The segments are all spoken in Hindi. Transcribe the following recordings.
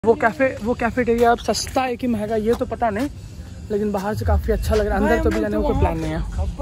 वो कैफेटेरिया अब सस्ता है कि महंगा ये तो पता नहीं, लेकिन बाहर से काफी अच्छा लग रहा है। अंदर तो भी जाने का कोई प्लान नहीं है।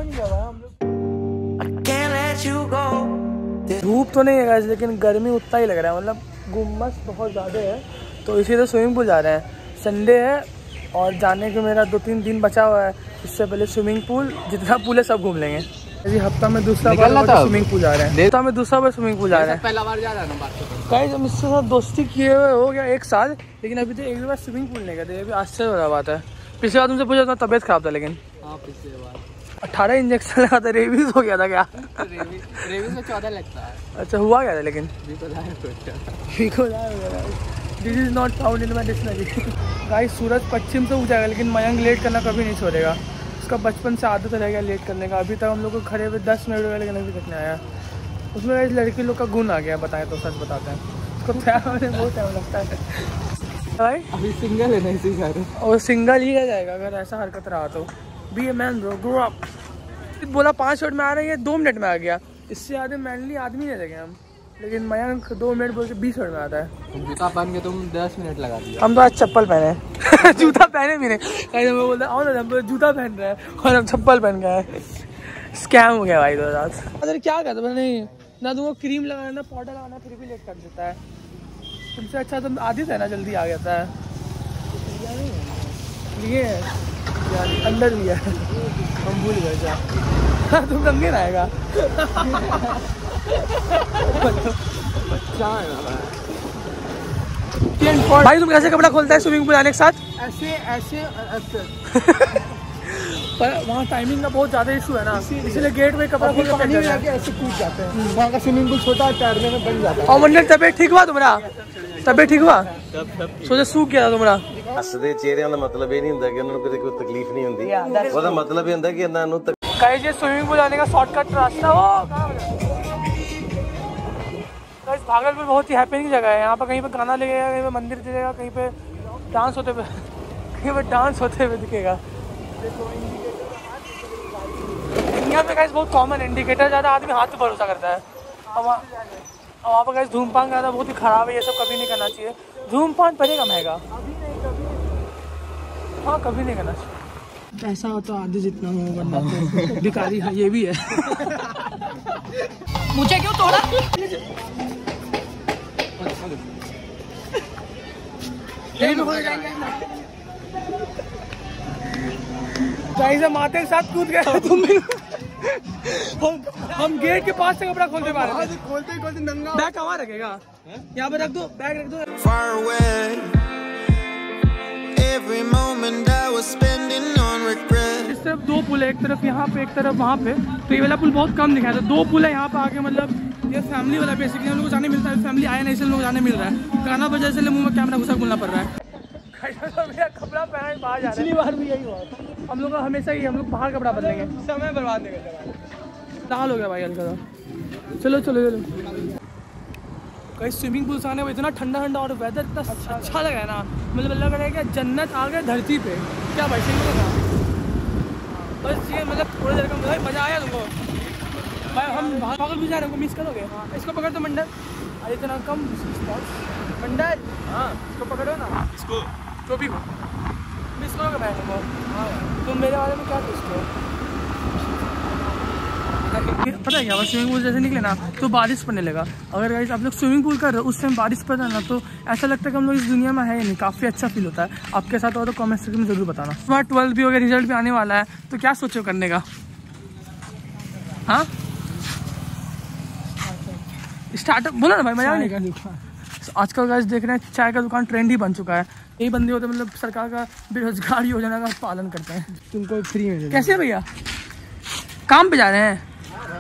धूप तो नहीं है लेकिन गर्मी उतना ही लग रहा है, मतलब गुम्मस बहुत ज़्यादा है, तो इसीलिए स्विमिंग पूल जा रहे हैं। संडे है और जाने के मेरा 2-3 दिन बचा हुआ है। इससे पहले स्विमिंग पूल जितना पूल है सब घूम लेंगे। अभी हफ्ता में दूसरा बार स्विमिंग पूल जा रहे हैं। हफ्ता में दूसरा बार स्विमिंग पूल जा रहे हैं। पहला बार जा रहा है गाइस हम इसके साथ दोस्ती किए हुए हो गया 1 साल, लेकिन अभी तो एक बार स्विमिंग पूल नहीं गए थे। अभी आश्चर्य वाला बात है। पिछले बार तुमसे पूछा था तबीयत खराब था, लेकिन पिछले बार 18 इंजेक्शन लगा था। रेबीज हो गया था क्या? रेबीज में 14 लगता है। अच्छा हुआ क्या था? लेकिन this is not found in my dictionary. Guys सूरज पश्चिम से उग जाएगा, लेकिन मयंक लेट करना कभी नहीं छोड़ेगा। उसका बचपन से आदत रहेगा लेट करने का। अभी तक हम लोग को खड़े हुए 10 मिनट हो गए, लेकिन अभी तक नहीं आया। उसमें इस लड़की लोग का गुण आ गया, बताएं तो सच बताते हैं। उसको प्यार होने बहुत टाइम लगता है भाई। अभी सिंगल है, नहीं सीखा रहे और सिंगल ही रह जाएगा अगर ऐसा हरकत रहा तो। Be a man bro, grow up. बोला 5 मिनट में आ रही है, 2 मिनट में आ गया। इससे ज़्यादा मैनली आदमी नहीं लगे हम, लेकिन मयंक 2 मिनट बोल के 20 मिनट में आता है। जूता पहन के तुम 10 मिनट लगा दिया। हम तो आज चप्पल पहने जूता पहने भी नहीं। बोलते आओ ना, हम जूता पहन रहे हैं और हम चप्पल पहन गए। स्कैम हो गया भाई 2 रात। अरे क्या कहते हैं, नहीं ना तुमको क्रीम लगाना ना पाउडर लगाना, फिर भी लेट कर देता है। तुमसे अच्छा तुम आदित्य है ना, जल्दी आ जाता है। ये अंदर भी है, हम भूल गए जा। तुम रंगे आएगा भाई। तुम कैसे कपड़ा खोलता है स्विमिंग पूल आने के साथ? ऐसे पर वहाँ टाइमिंग का बहुत ज़्यादा इशू है ना, इसलिए गेट में कपड़ा खोल के ऐसे कूद जाते हैं। वहाँ का स्विमिंग पूल छोटा है, तैरने में बन जाता है। और मंडल तबीयत ठीक हुआ तुम्हारा? तबीयत ठीक हुआ? सोचे सूख गया था तुम्हारा। ਹੱਸਦੇ ਚਿਹਰਿਆਂ ਦਾ ਮਤਲਬ ਇਹ ਨਹੀਂ ਹੁੰਦਾ ਕਿ ਉਹਨਾਂ ਨੂੰ ਕਿਤੇ ਕੋਈ ਤਕਲੀਫ ਨਹੀਂ ਹੁੰਦੀ। ਉਹਦਾ ਮਤਲਬ ਇਹ ਹੁੰਦਾ ਕਿ ਇਹਨਾਂ ਨੂੰ गाइस ये स्विमिंग पूल जाने का शॉर्टकट रास्ता हो। गाइस भागलपुर बहुत ही हैपनिंग जगह है। यहाँ पर कहीं पे गाना लगेगा, कहीं पे मंदिर दिखेगा, कहीं पे डांस होते हुए दिखेगा। इंडिया में गाइस बहुत कॉमन इंडिकेटर, ज़्यादा आदमी हाथ पे भरोसा करता है। और वहाँ पर गाइस धूमपान ज़्यादा बहुत ही ख़राब है, ये सब कभी नहीं करना चाहिए। धूमपान पड़ेगा महंगा, हाँ कभी नहीं करना चाहिए। पैसा हो तो आधे जितना हो, वरना तो भिखारी है। ये भी है। मुझे क्यों तोड़ा? माते के साथ कूद गए तुम। हम गेट के पास से कपड़ा खोलते खोलते नंगा। बैग कहाँ रखेगा? यहाँ पे रख दो, बैग रख दो। Every moment I was spending on regret. इस तरफ 2 पुल है, एक तरफ यहाँ पे एक तरफ वहाँ पे। तो ये वाला पुल बहुत कम दिखाया था। 2 पुल है यहाँ पे आके, मतलब ये फैमिली वाला बेसिकली हम लोग को जाने मिलता है। फैमिली आया नहीं, इसलिए लोग जाने मिल रहा है। गाना बजा इसलिए मुंह में कैमरा घुसा बोलना पड़ रहा है। कपड़ा पहना बाहर जा रहा है। पिछली बार भी यही हुआ हम लोग का, हमेशा ही हम लोग बाहर कपड़ा बदलेंगे, समय बर्बाद नहीं करते। लाल हो गया भाई हल्का। चलो चलो चलो। कहीं स्विमिंग पूल से आने में इतना ठंडा ठंडा और वेदर इतना अच्छा लग रहा है ना, मतलब लग रहा है कि जन्नत आ गया धरती पे। क्या भाई सही लगा? बस ये मतलब थोड़ी देर का मज़ा आया तुमको भाई? हम भागल भी जा रहे हैं, मिस करोगे? इसको पकड़ दो मंडल। अरे इतना कम मंडल, हाँ इसको पकड़ो ना, इसको जो भी हो मिस करोगे भाई तुमको। हाँ तुम मेरे बारे में क्या सोचते हो? पता है क्या, स्विमिंग पूल जैसे निकले ना तो बारिश पड़ने लगा। अगर गाइस आप लोग स्विमिंग पूल कर रहे हो, उस टाइम बारिश पड़ रहा है ना, तो ऐसा लगता है कि हम लोग इस दुनिया में है ही नहीं। काफ़ी अच्छा फील होता है। आपके साथ हो तो कमेंट सेक्शन में जरूर बताना। तुम्हारा 12th भी हो गया, रिजल्ट भी आने वाला है, तो क्या सोचो करने का? हाँ स्टार्टअप बोला ना भाई, मजा नहीं का। आजकल गाइस देख रहे हैं चाय का दुकान ट्रेंड ही बन चुका है। यही बंदे होते मतलब सरकार का बेरोजगार योजना का पालन करते हैं। तुमको फ्री में कैसे भैया काम पे जा रहे हैं?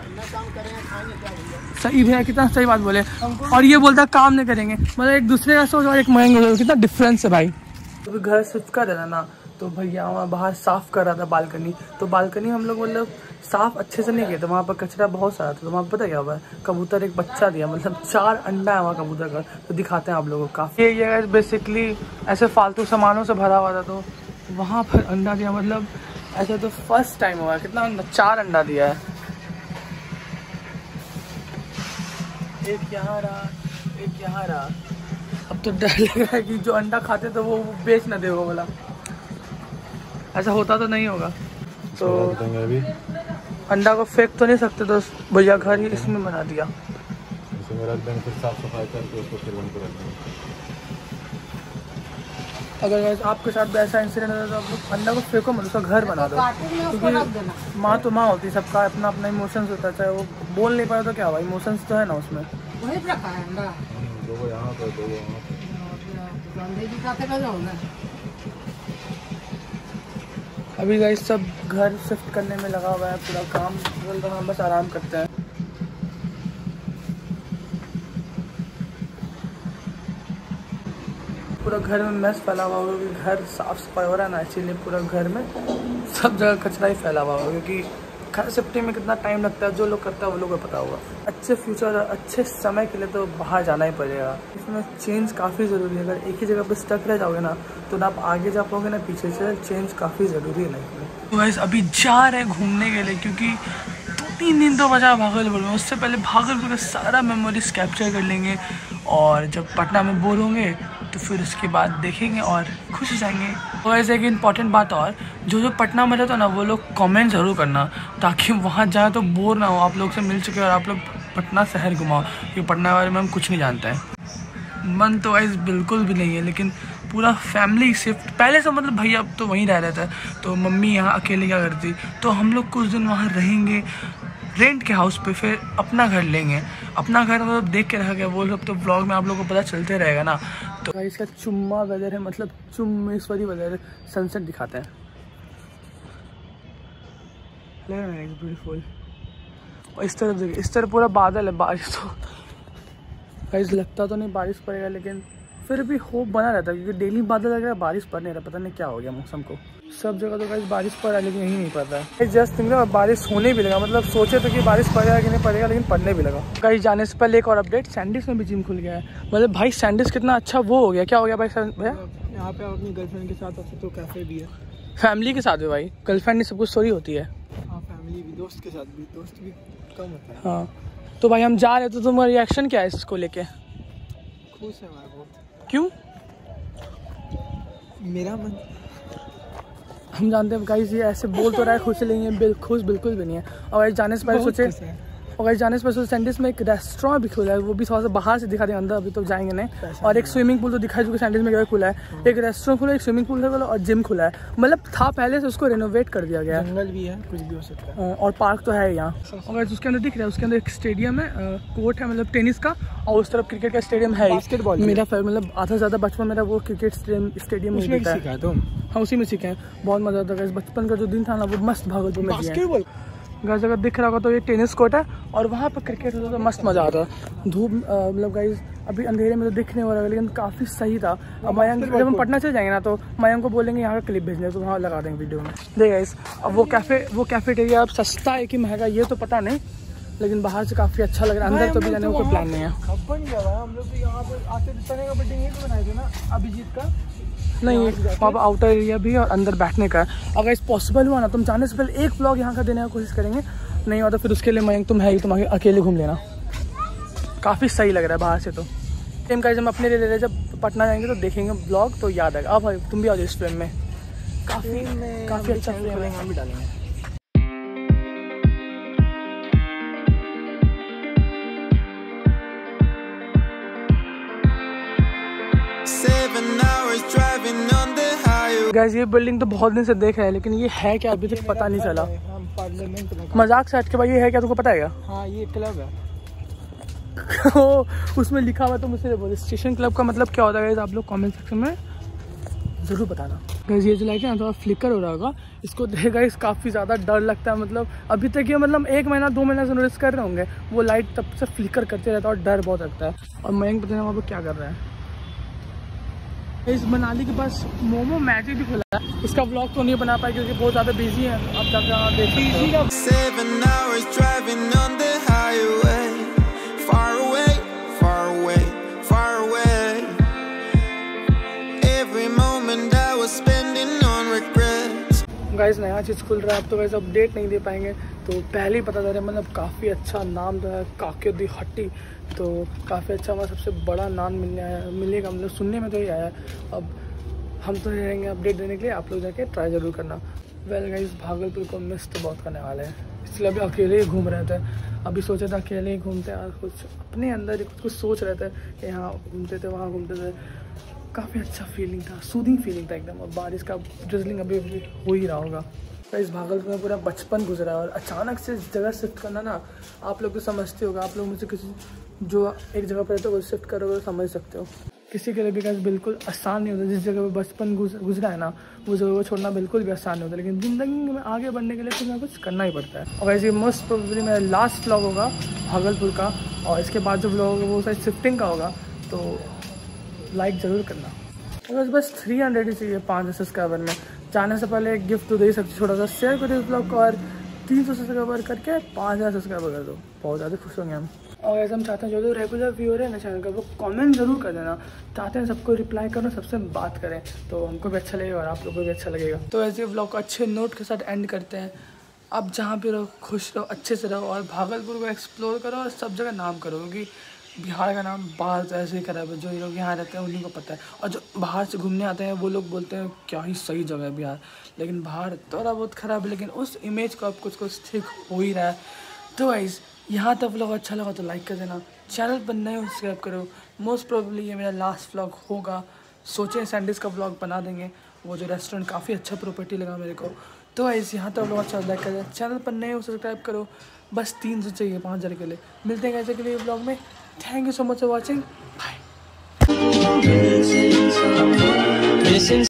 सही भैया, कितना सही बात बोले। और ये बोलता है काम नहीं करेंगे, मतलब एक दूसरे का सोच और एक मयंक, कितना डिफरेंस है भाई। तो घर शिफ्ट कर रहा ना, तो भैया वहाँ बाहर साफ कर रहा था बालकनी। तो बालकनी हम लोग मतलब साफ अच्छे से नहीं किए थे, वहाँ पर कचरा बहुत सारा था। तो वहाँ पता क्या हुआ है, कबूतर एक बच्चा दिया, मतलब 4 अंडा है वहाँ कबूतर का। तो दिखाते हैं आप लोगों को। काफ़ी ये बेसिकली ऐसे फालतू सामानों से भरा हुआ था, तो वहाँ पर अंडा दिया। मतलब ऐसा तो फर्स्ट टाइम हुआ है। कितना 4 अंडा दिया है। एक यहाँ रहा, एक यहाँ रहा। अब तो डर लग रहा है कि जो अंडा खाते तो वो बेच ना दे वो वाला। ऐसा होता तो नहीं होगा तो अभी अंडा को फेंक तो नहीं सकते, तो भैया घर ही इसमें बना दिया। इसमें रख देंगे, फिर साफ सफाई करके उसको फिर वहीं पर रख देंगे। अगर guys आपके साथ भी ऐसा इंसिडेंट होता है तो आप लोग अंडा को फेंको मत, उसका घर बना दो, क्योंकि माँ तो माँ होती है, सबका अपना अपना इमोशंस होता है, चाहे वो बोल नहीं पाए तो क्या हुआ, इमोशंस तो है ना उसमें। वहीं पे रखा है अंडा, दो यहाँ पर, दो वहाँ पर। अंडे की खाते का जाओ ना। अभी गाइस सब घर शिफ्ट करने में लगा हुआ है, पूरा काम चल रहा है, हम बस आराम करते हैं। पूरा घर में मैस फैला हुआ होगा क्योंकि घर साफ सफाई हो रहा है ना, इसीलिए पूरा घर में सब जगह कचरा ही फैला हुआ होगा, क्योंकि घर शिफ्टिंग में कितना टाइम लगता है, जो लोग करता है वो लोग को पता होगा। अच्छे फ्यूचर और अच्छे समय के लिए तो बाहर जाना ही पड़ेगा, इसमें चेंज काफ़ी ज़रूरी है। अगर एक ही जगह पर स्टक रह जाओगे ना तो ना आप आगे जा पाओगे ना पीछे से, चेंज काफ़ी ज़रूरी है लाइफ में। तो गाइस अभी जा रहे हैं घूमने के लिए, क्योंकि 2-3 दिन तो बचा भागलपुर में, उससे पहले भागलपुर का सारा मेमोरीज कैप्चर कर लेंगे, और जब पटना में बोर होंगे तो फिर उसके बाद देखेंगे और खुश हो जाएंगे। और ऐसे एक इम्पॉर्टेंट बात और, जो पटना में रहता है ना वो लोग कमेंट ज़रूर करना, ताकि वहाँ जाए तो बोर ना हो, आप लोग से मिल चुके और आप लोग पटना शहर घुमाओ, क्योंकि पटना के बारे में हम कुछ नहीं जानते हैं। मन तो ऐसे बिल्कुल भी नहीं है, लेकिन पूरा फैमिली शिफ्ट पहले से, मतलब भैया अब तो वहीं रह रहे थे, तो मम्मी यहाँ अकेले क्या करती, तो हम लोग कुछ दिन वहाँ रहेंगे रेंट के हाउस पे, फिर अपना घर लेंगे। अपना घर मतलब देख के रह गया वो लोग, तो ब्लॉग में आप लोगों को पता चलते रहेगा ना। तो इसका चुम्मा वेदर है, मतलब चुम्मेश्वरी वेदर, सनसेट दिखाते हैं, ब्यूटीफुल। और इस तरफ देखिए, इस तरफ पूरा बादल है, बारिश तो गाइस लगता तो नहीं बारिश पड़ेगा, लेकिन फिर भी होप बना रहता है, क्योंकि डेली बादल लग रहा है, बारिश पड़ नहीं रहा, पता नहीं क्या हो गया मौसम को। सब जगह तो गाइस बारिश पड़ रहा है, लेकिन यहीं नहीं पड़ रहा है। जस्ट थिंक बारिश होने भी लगा, मतलब सोचे तो कि बारिश पड़ेगा कि नहीं पड़ेगा, लेकिन पड़ने भी लगा। गाइस जाने से पहले एक और अपडेट, सैंडिस में भी जिम खुल गया है। मतलब भाई सैंडिस कितना अच्छा वो हो गया, क्या हो गया भाई भैया? यहाँ पे अपनी गर्लफ्रेंड के साथ आते तो कैफे भी है, फैमिली के साथ भी भाई, गर्लफ्रेंड सब कुछ स्टोरी होती है। हाँ फैमिली भी, दोस्त के साथ भी, दोस्त भी कम होता है। हाँ तो भाई हम जा रहे, तो तुम्हारा रिएक्शन क्या है इसको लेके? खुश है हमारे को। क्यों? मेरा मन, हम जानते हैं गाइस ये ऐसे बोल तो रहा है खुश, लेंगे खुश बिल्कुल भी नहीं है। और गाइस जाने से पहले सोचे, और गाइस जाने से पहले सैंडिस में एक रेस्टोरेंट भी खुला है, वो भी थोड़ा सा बाहर से दिखा देंगे, अंदर अभी तो जाएंगे नहीं। और एक स्विमिंग पूल तो दिखाई, जो कि सैंडिस में खुला है, एक रेस्टोरेंट खुला है, एक स्विमिंग पूल खुला और जिम खुला है, मतलब था पहले से, उसको रेनोवेट कर दिया गया है। जंगल भी है, कुछ भी हो सकता है, और पार्क तो है यहाँ। और गाइस उसके अंदर दिख रहा है, उसके अंदर एक स्टेडियम है, कोर्ट है मतलब टेनिस का, और उस तरफ क्रिकेट का स्टेडियम है। बास्केटबॉल मेरा मतलब आधा से ज़्यादा बचपन मेरा वो क्रिकेट स्टेडियम में सीखा है। तुम? हाँ उसी में सीखे हैं, बहुत मज़ा आता है। बचपन का जो दिन था ना वो मस्त भागलपुर में बास्केटबॉल गाइस अगर दिख रहा होगा तो ये टेनिस कोर्ट है, और वहाँ पर क्रिकेट होता तो मस्त मज़ा आता। धूप मतलब गाइस अभी अंधेरे में तो दिख नहीं हो रहा है, लेकिन काफ़ी सही था। अब मयंक जब हम पटना चले जाएंगे ना तो मयंक को बोलेंगे यहाँ का क्लिप भेजने, तो वहाँ लगा देंगे वीडियो में। देख गाइस अब वो कैफेटेरिया अब सस्ता है कि महंगा ये तो पता नहीं, लेकिन बाहर से काफ़ी अच्छा लग रहा है, अंदर तो भी जाने का कोई प्लान नहीं है। हम लोग यहाँ पे आते का बर्थडे यहीं पे बनाए थे ना, अभिजीत का। नहीं वहाँ पर आउटर एरिया भी है और अंदर बैठने का है। अगर इस पॉसिबल हुआ ना तुम जाने से पहले एक व्लॉग यहाँ का देने की कोशिश करेंगे, नहीं होता फिर उसके लिए मयंक तुम है ही, तुम अकेले घूम लेना। काफ़ी सही लग रहा है बाहर से तो। सेम का हम अपने लिए ले रहे, जब पटना जाएंगे तो देखेंगे ब्लॉग तो याद आएगा। अब तुम भी आओ इस फ्रेम में, काफ़ी अच्छा फ्रेम है, हम भी डालेंगे। गाइस ये बिल्डिंग तो बहुत दिन से देख रहे हैं, लेकिन ये है क्या अभी तक पता नहीं चला। मजाक से हट के भाई ये है क्या, तुमको पता है क्या? हाँ ये क्लब है। उसमें लिखा हुआ तो मुझसे बोलो स्टेशन क्लब का मतलब क्या होता है गाइस, आप लोग कमेंट सेक्शन में ज़रूर बताना। गाइस ये जो लाइट है ना थोड़ा फ्लिकर हो रहा होगा, इसको देख गाइस काफ़ी ज़्यादा डर लगता है। मतलब अभी तक ये मतलब 1 महीना 2 महीना से नोटिस कर रहे होंगे, वो लाइट तब से फ्लिकर करते रहता है और डर बहुत लगता है। और मयंक पता नहीं वहाँ पर क्या कर रहा है। इस मनाली के पास मोमो मैटी भी खुला है, उसका ब्लॉग तो नहीं बना पाया क्योंकि बहुत ज़्यादा बिजी है। आप जाकर देख सकते हो। 7 hours driving on the highway, far away, far away, far away. Every moment I was spending on regrets. Guys नया चीज़ खुल रहा है, अब तो गाइस अपडेट नहीं दे पाएंगे, तो पहले ही पता चल रहा है। मतलब काफ़ी अच्छा नाम था काके दी हट्टी, तो काफ़ी अच्छा हमारा सबसे बड़ा नाम मिलेगा, मतलब सुनने में तो ही आया है। अब हम तो रहेंगे अपडेट देने के लिए, आप लोग जाके ट्राई ज़रूर करना। वेल गाइस भागलपुर को मिस तो बहुत करने वाले हैं, इसलिए अभी अकेले ही घूम रहे थे। अभी सोचा था अकेले ही घूमते यार, कुछ अपने अंदर ही कुछ सोच रहे थे कि यहाँ घूमते थे वहाँ घूमते थे। काफ़ी अच्छा फीलिंग था, सूदिंग फीलिंग था एकदम। और बारिश का ड्रिजलिंग अभी हो ही रहा होगा। तो इस भागलपुर में पूरा बचपन गुजरा है, और अचानक से इस जगह शिफ्ट करना ना, आप लोग तो समझते होगा, आप लोग मुझे किसी जो एक जगह पर रहते हो वो शिफ्ट करोगे तो समझ सकते हो। किसी के लिए भी गाइस बिल्कुल आसान नहीं होता। जिस जगह पे बचपन गुजरा है ना, वो जगह को छोड़ना बिल्कुल भी आसान नहीं होता, लेकिन ज़िंदगी में आगे बढ़ने के लिए कुछ ना कुछ करना ही पड़ता है। और वैसे मोस्ट प्रोबेबली मेरा लास्ट व्लॉग होगा भागलपुर का, और इसके बाद जो व्लॉग होगा वो शायद शिफ्टिंग का होगा, तो लाइक ज़रूर करना। और बस 300 ही चाहिए 500 सब्सक्राइबर में। जाने से पहले एक गिफ्ट तो दे ही सकते, छोटा सा शेयर करो इस ब्लॉग को, और 300 सब्सक्राइबर करके 5000 सब्सक्राइबर कर दो, बहुत ज़्यादा खुश होंगे हम। और ऐसे हम चाहते हैं जो रेगुलर व्यूअर है ना चैनल का, वो कमेंट जरूर कर देना। चाहते हैं सबको रिप्लाई करो, सबसे बात करें, तो हमको भी अच्छा लगेगा और आप लोगों को भी अच्छा लगेगा। तो ऐसे व्लॉग को अच्छे नोट के साथ एंड करते हैं। अब जहाँ पे रहो खुश रहो, अच्छे से रहो, और भागलपुर को एक्सप्लोर करो और सब जगह नाम करो, क्योंकि बिहार का नाम बाहर तो ऐसे ही खराब है। जो लोग यहाँ रहते हैं उन्हीं को पता है, और जो बाहर से घूमने आते हैं वो लोग बोलते हैं क्या ही सही जगह है बिहार, लेकिन बाहर थोड़ा बहुत ख़राब है, लेकिन उस इमेज को अब कुछ ठीक हो ही रहा है। तो गाइस यहाँ तक व्लॉग अच्छा लगा तो लाइक कर देना, चैनल पर नए हो सब्सक्राइब करो। मोस्ट प्रोबेबली ये मेरा लास्ट व्लॉग होगा, सोचें सैंडविच का व्लॉग बना देंगे, वो जो रेस्टोरेंट काफ़ी अच्छा प्रॉपर्टी लगा मेरे को। तो गाइस यहाँ तक व्लॉग अच्छा लाइक कर देना, चैनल पर नए हो सब्सक्राइब करो। बस 300 चाहिए 5000 के लिए। मिलते हैं ऐसे के लिए व्लॉग में। Thank you so much for watching. Bye.